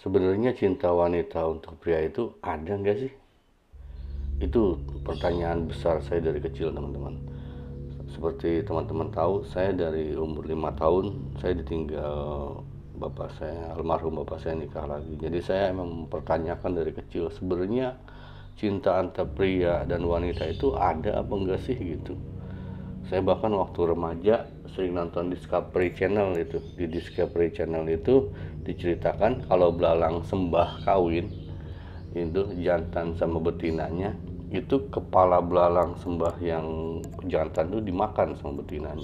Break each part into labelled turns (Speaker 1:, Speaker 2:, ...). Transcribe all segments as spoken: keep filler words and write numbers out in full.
Speaker 1: Sebenarnya cinta wanita untuk pria itu ada nggak sih? Itu pertanyaan besar saya dari kecil, teman-teman. Seperti teman-teman tahu, saya dari umur lima tahun saya ditinggal bapak saya, almarhum bapak saya nikah lagi. Jadi saya emang mempertanyakan dari kecil, sebenarnya cinta antara pria dan wanita itu ada apa enggak sih gitu. Saya bahkan waktu remaja sering nonton Discovery Channel itu. Di Discovery Channel itu diceritakan kalau belalang sembah kawin, itu jantan sama betinanya, itu kepala belalang sembah yang jantan itu dimakan sama betinanya.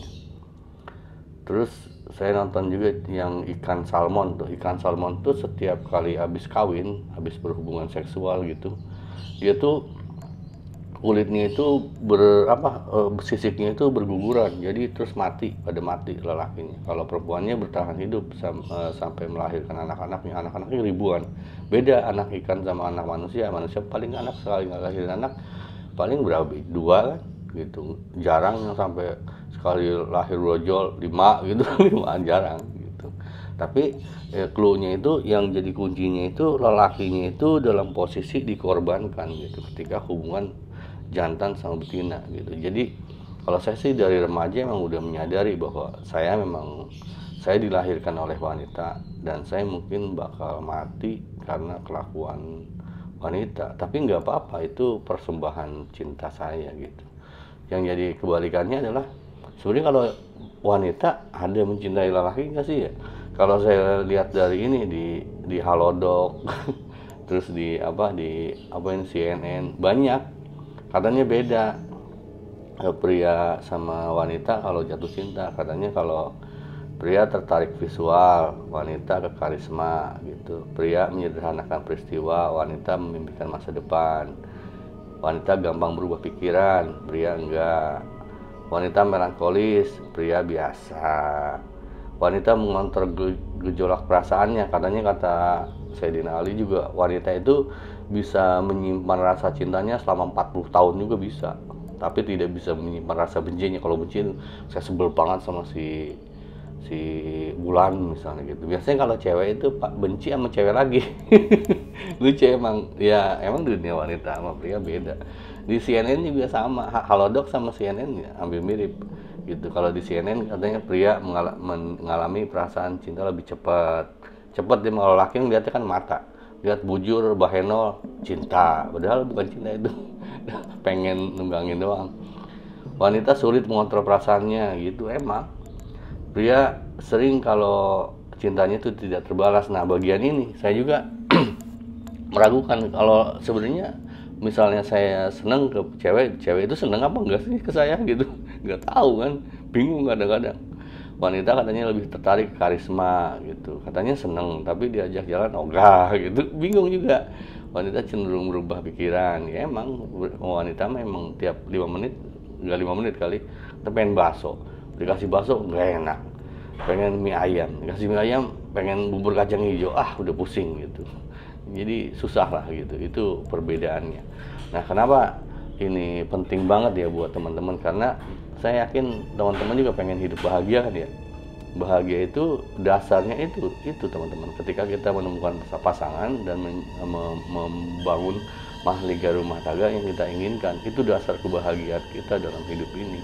Speaker 1: Terus saya nonton juga yang ikan salmon tuh. Ikan salmon tuh setiap kali habis kawin, habis berhubungan seksual gitu, dia tuh kulitnya itu ber apa e, sisiknya itu berguguran, jadi terus mati, pada mati lelakinya. Kalau perempuannya bertahan hidup sam, e, sampai melahirkan anak-anaknya. Anak-anaknya ribuan. Beda anak ikan sama anak manusia. Manusia paling anak sekali nggak lahirin anak paling berapa, dua kan gitu. Jarang yang sampai sekali lahir brojol lima gitu. Lima jarang gitu. Tapi eh, clue-nya itu, yang jadi kuncinya itu lelakinya itu dalam posisi dikorbankan gitu ketika hubungan jantan sama betina gitu. Jadi kalau saya sih dari remaja emang udah menyadari bahwa saya memang saya dilahirkan oleh wanita dan saya mungkin bakal mati karena kelakuan wanita. Tapi nggak apa-apa, itu persembahan cinta saya gitu. Yang jadi kebalikannya adalah, sebenarnya kalau wanita ada mencintai lelaki nggak sih ya? Kalau saya lihat dari ini di di Halodoc terus di apa di apa ini C N N, banyak katanya beda pria sama wanita kalau jatuh cinta. Katanya kalau pria tertarik visual, wanita ke karisma gitu. Pria menyederhanakan peristiwa, wanita memimpikan masa depan. Wanita gampang berubah pikiran, pria enggak. Wanita melankolis, pria biasa. Wanita mengontrol gejolak perasaannya. Katanya kata Sayyidina Ali juga, wanita itu bisa menyimpan rasa cintanya selama empat puluh tahun juga bisa, tapi tidak bisa menyimpan rasa bencinya. Kalau benci, saya sebel banget sama si si Bulan misalnya gitu. Biasanya kalau cewek itu pak benci sama cewek lagi. Lucu emang, ya emang dunia wanita sama pria beda. Di C N N juga sama, Halodoc sama C N N ya hampir mirip gitu. Kalau di C N N katanya pria mengalami perasaan cinta lebih cepat. Cepat dia, kalau laki lihatnya kan mata, lihat bujur, baheno, cinta, padahal bukan cinta itu. Pengen nunggangin doang. Wanita sulit mengontrol perasaannya gitu. Emang pria sering kalau cintanya itu tidak terbalas. Nah, bagian ini saya juga meragukan kalau sebenarnya misalnya saya seneng ke cewek, cewek itu seneng apa enggak sih ke saya gitu. Nggak tahu kan, bingung kadang-kadang. Wanita katanya lebih tertarik karisma gitu, katanya seneng tapi diajak jalan ogah gitu, bingung juga. Wanita cenderung berubah pikiran. Ya emang wanita memang tiap lima menit, nggak lima menit kali, kita pengen bakso, dikasih bakso nggak enak, pengen mie ayam, dikasih mie ayam pengen bubur kacang hijau, ah udah pusing gitu. Jadi susah lah gitu, itu perbedaannya. Nah, kenapa ini penting banget ya buat teman-teman, karena saya yakin teman-teman juga pengen hidup bahagia kan ya. Bahagia itu dasarnya itu itu teman-teman. Ketika kita menemukan pasangan dan membangun mahligai rumah tangga yang kita inginkan, itu dasar kebahagiaan kita dalam hidup ini.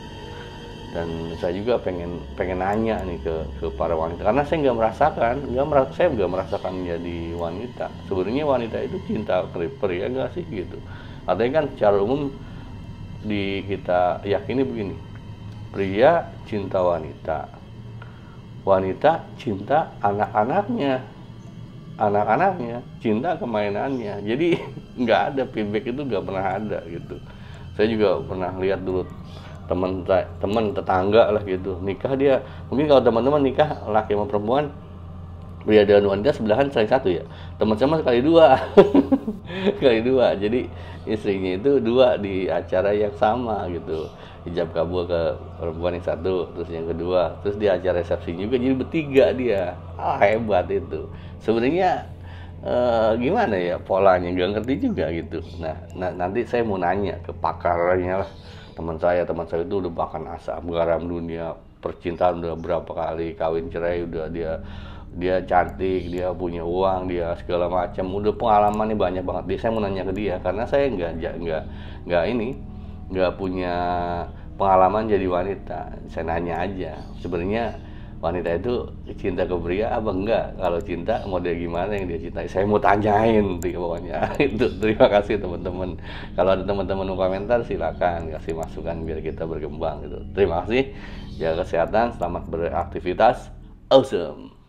Speaker 1: Dan saya juga pengen pengen nanya nih ke ke para wanita, karena saya nggak merasakan, nggak merasa, saya nggak merasakan menjadi wanita. Sebenarnya wanita itu cinta pria nggak sih gitu? Artinya kan secara umum di kita yakini begini, pria cinta wanita, wanita cinta anak-anaknya, anak-anaknya cinta kemainannya. Jadi nggak ada feedback, itu nggak pernah ada gitu. Saya juga pernah lihat dulu teman teman tetangga lah gitu nikah, dia mungkin kalau teman-teman nikah laki sama perempuan, pria dan wanita sebelahan saling satu ya, teman sama sekali dua. Sekali dua, jadi istrinya itu dua di acara yang sama gitu, hijab kabul ke perempuan yang satu, terus yang kedua, terus di acara resepsi juga jadi bertiga dia. Ah, hebat itu sebenarnya. Eh, gimana ya polanya, nggak ngerti juga gitu. Nah, nah nanti saya mau nanya ke pakarnya lah, teman saya teman saya itu udah makan asam garam dunia percintaan, udah berapa kali kawin cerai, udah dia dia cantik, dia punya uang, dia segala macam, udah pengalamannya banyak banget. Dia, saya mau nanya ke dia karena saya nggak nggak nggak ini nggak punya pengalaman jadi wanita. Saya nanya aja, sebenarnya wanita itu cinta ke pria apa enggak? Kalau cinta model gimana yang dia cintai? Saya mau tanyain tuh pokoknya. Itu terima kasih teman-teman. Kalau ada teman-teman mau komentar silakan kasih masukan biar kita berkembang gitu. Terima kasih. Jaga kesehatan, selamat beraktivitas. Awesome.